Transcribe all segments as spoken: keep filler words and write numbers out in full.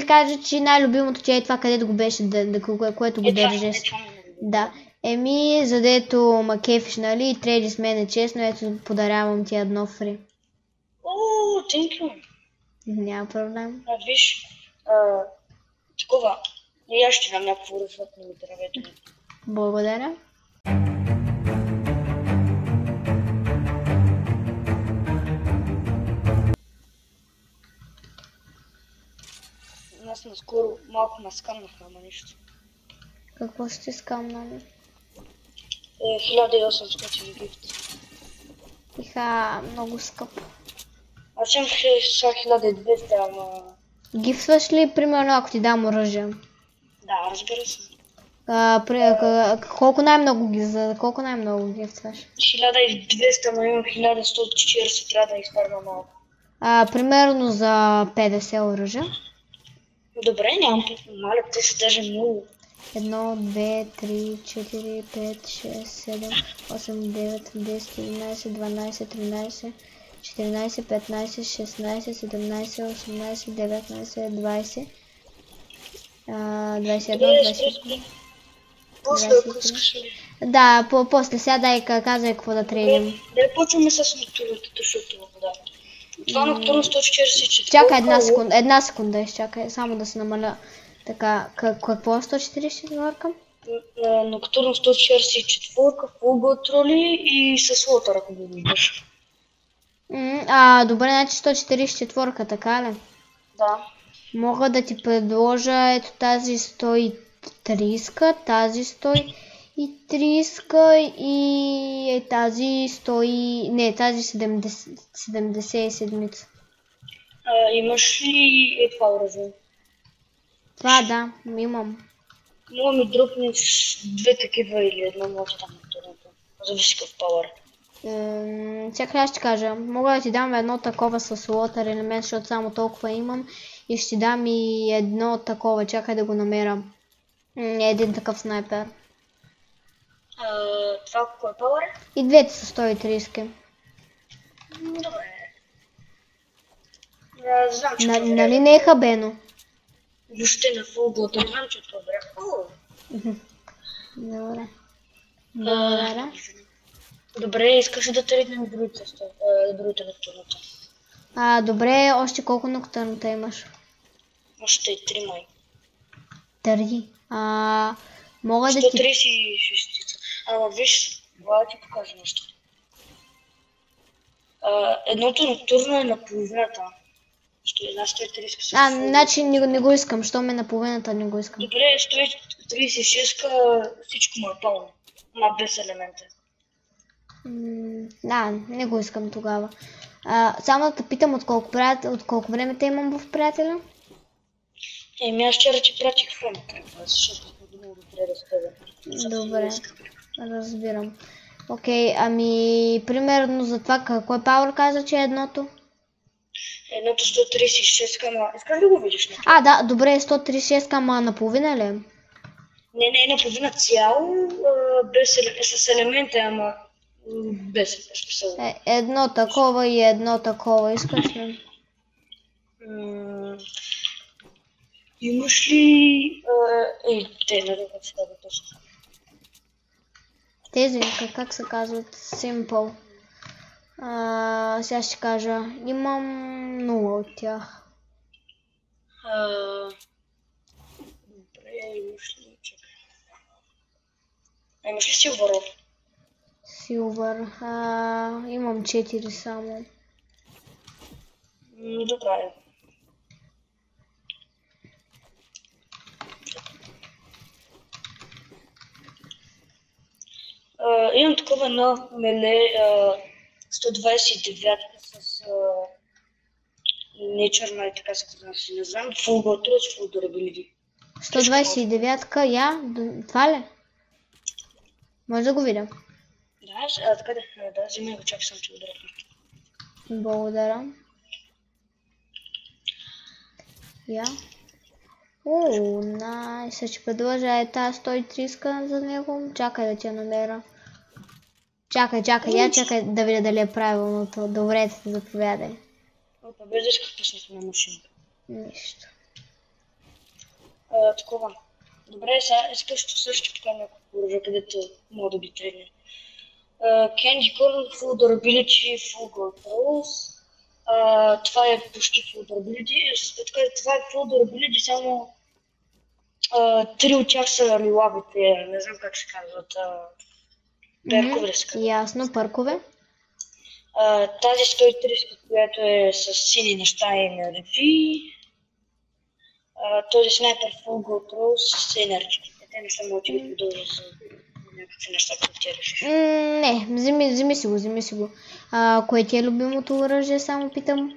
да кажа, че най-любимото ти е това, където го беше, да, да, което го Е, това, държиш. е, това ме любим. Да. Еми, задето ма кефиш, нали, и треди с мене честно, ето подарявам ти едно фри. О, thank you. Няма проблем. А, виж, а, такова, и аз ще дам някакво разлъкно на дървето. Благодаря. Аз наскоро малко ме скамнаха, ама нищо. Какво ще скамнаме? Е, хиляда и осемстотин гифт. Иха, много скъпо. Аз съм хиляда и двеста, ама... Гифтваш ли, примерно, ако ти дам оръжие? Да, разбира се. А, при, а, колко най-много ги, за колко най-много гифтваш? хиляда и двеста, но имам хиляда сто и четиридесет, трябва да изкарвам малко. А, примерно за петдесет оръжия. Добре, нямам маля, те са даже много. едно, две, три, четири, пет, шест, седем, осем, девет, десет, единайсет, дванайсет, тринайсет, четиринайсет, петнайсет, шестнайсет, седемнайсет, осемнайсет, деветнайсет, двайсет, двайсет и едно, двайсет и два. После, ако искаш ли. Да, по после сега дай казай какво да треним. Да почваме с ноктурното, защото да. Това ноктурно сто четиридесет и четири. Чакай една секунда, една секунда изчакай, само да се намаля. Така, какво е сто четиридесет и четири? Ноктурно сто четиридесет и четири, фулгъл троли и с лотър, ако го виждаш. А, добре, значи сто четиридесет и четири, така ли? Да. Мога да ти предложа ето тази сто и трийска, тази сто и трийска и е тази сто и... не, тази седемдесет и седмица. А, имаш ли е това оръжие? Това да, имам. Мога ми дропнеш две такива или едно може там на турното. Зависи какъв пауър. Чакай, аз ще кажа. Мога да ти дам едно такова с лотър елемент, защото само толкова имам. И ще дам и едно такова. Чакай да го намеря. Един такъв снайпер. А, това кой е пауър? И двете са сто и трийски. Добре. А, знам, че На, нали не е хабено? Въобще на фулгълта, знам, че това бре. Добре. Благодаря. Добре, искаш да тръгнем другите ноктурната. А, добре, още колко ноктурната имаш? Още и три май. Три. А, мога да ти... сто трийсет и шест. Ама виж, това да ти покажа нещо. А, едното ноктурно е на половината. Ще една сто и трийсет. А, значи не, не го искам, що ме на половината не го искам. Добре, сто трийсет и шест всичко му е пълно. Ма без елемента. М, да, не го искам тогава. А, само да те питам от колко, от колко време те имам в приятеля? Еми аз вчера ти пратих френка, защото съм думал да трябва да спеда. Добре, разбирам. Окей, ами примерно за това кой пауър каза, че е едното? Едното сто трийсет и шест, ама искаш да го видиш? Не? А, да, добре, сто трийсет и шест, ама наполовина ли? Не, не, наполовина цяло, без, с елемента, ама без елемента. Е, едно такова и едно такова, искаш ли? М- имаш ли... Ей, те, не да се казват точно. Тези, как, как се казват? Simple. А, сега ще кажа, имам нула от тях. А, добре, имаш ли? Чакай. А имаш ли Silver? Силвър. А, имам четири само. М, добре. Uh, имам такова едно меле uh, сто двайсет и девет с uh, Nature, и така се казва, си не знам, Full Go Trust, Full Durability. сто двайсет и девет, я? Това ли? Може да го видя? Да, а, така да, да, взимай го, чакай съм че ударя. Благодаря. Я. Ооо, найс, ще предложа е тази сто и трийска за него. Чакай да ти я намеря. Чакай, чакай, я чакай да видя дали е правилното. Добре, заповядай. Опа, без да исках пуснато на машина. Нищо. А, такова. Добре, сега искаш също така някакво оръжие, където мога да ги тренер. Candy Corn, Full Durability, Full Gold Rolls. Uh, това е почти Full Durability. Това е Full Durability, само uh, три от тях са лилавите, не знам как се казват. Uh, перкове ли се казват? Ясно, паркове. Uh, тази сто и тридесет, която е с сини неща и на рефи. Uh, този снайпер Full Gold Rolls с енергия. Те неща могат да ги продължат за някакви неща, които ти решиш. Не, вземи, вземи си го, вземи си го. А, кое ти е любимото оръжие, само питам?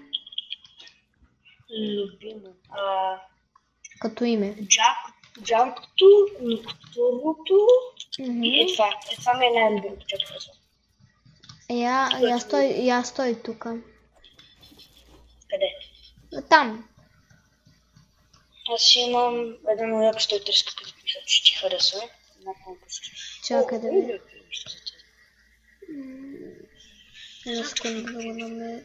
Любимо. А... Като име. Джак, Джакто, Ноктурното и е това. Е, това ми е най-любимото, че казвам. Я, я стой, я стой тука. Къде? Там. Аз имам една моя сто и тридесет, като мисля, че ти харесва. Чакай да ми. Една секунда да го намеря.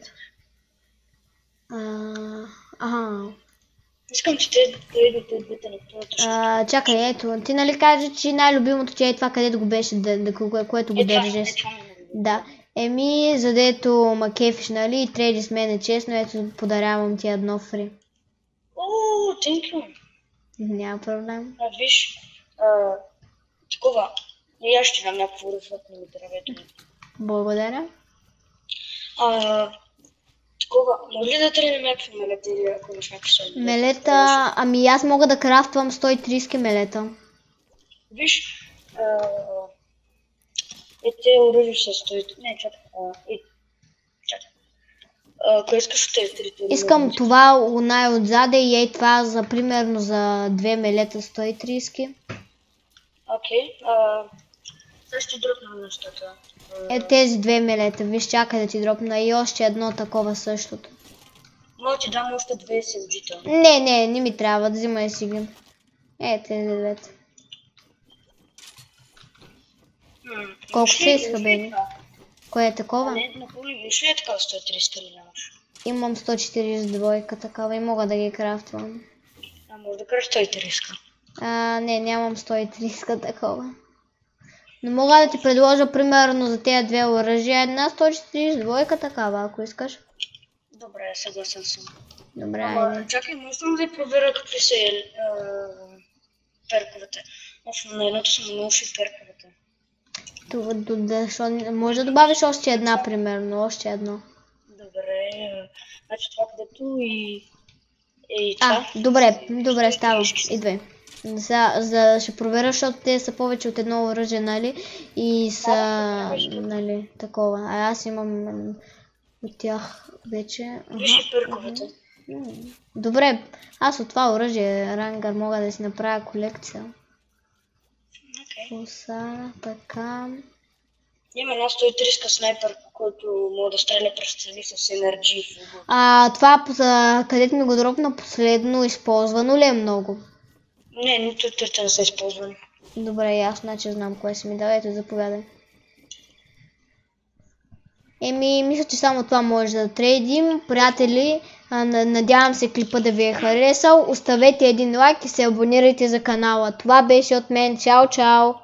Ага. Искам, че те да идвате двете на това. Чакай, ето. Ти нали кажа, че най-любимото ти е това, където го беше, което го държиш. Да. Еми, задето ма кефиш, нали, и треди с мене честно, ето подарявам ти едно фри. Ооо, thank you. Няма проблем. А, виж, такова, и аз ще дам някакво разлъпно ми дървето. Благодаря. Такова, може ли да тренем някакви мелета или ако имаш някакви съдби? Мелета, ами аз мога да крафтвам сто и тридесет мелета. Виж, е те оръжия с сто и тридесет, не, чакай, чакай. Ако искаш от тези територии... Искам това най-отзаде и ей това за примерно за две мелета сто и тридесет. Окей, сега ще дропна нещата. Е тези две мелета, виж, чакай да ти дропна и още едно такова същото. Мога ти дам още две ес ем джи-та. Не, не, не ми трябва, да взимай си ги. Е, тези двете. Колко се иска, бе? Кое е такова? Не, напомни, виж ли е така сто и тридесет или нямаш? Имам сто и четиридесет двойка такава и мога да ги крафтвам. А, може да кажеш сто и тридесет. А, не, нямам сто и тридесет такова. Но мога да ти предложа примерно за тези две оръжия една сто и четиридесет двойка такава, ако искаш. Добре, съгласен съм. Добре, Ама, айде. чакай, може да я проверя какви са перковете. На едното са много ши перковете. Може да добавиш още една, примерно, още едно. Добре, значи това където и... и това. А, добре, добре, става. Идвай. За, за, ще проверя, защото те са повече от едно оръжие, нали? И са, нали, такова. А аз имам от тях вече. Виж и перковете. Добре, аз от това оръжие, рангър, мога да си направя колекция. Коса, така. Има една сто и тридесет снайпер, който мога да стреля през цели с енергия. А това, където ми го дропна последно, използвано ли е много? Не, нито трите не са използвани. Добре, ясно, значи знам кое си ми дава, ето заповядай. Еми, мисля, че само това може да трейдим. Приятели, надявам се клипа да ви е харесал. Оставете един лайк и се абонирайте за канала. Това беше от мен. Чао, чао!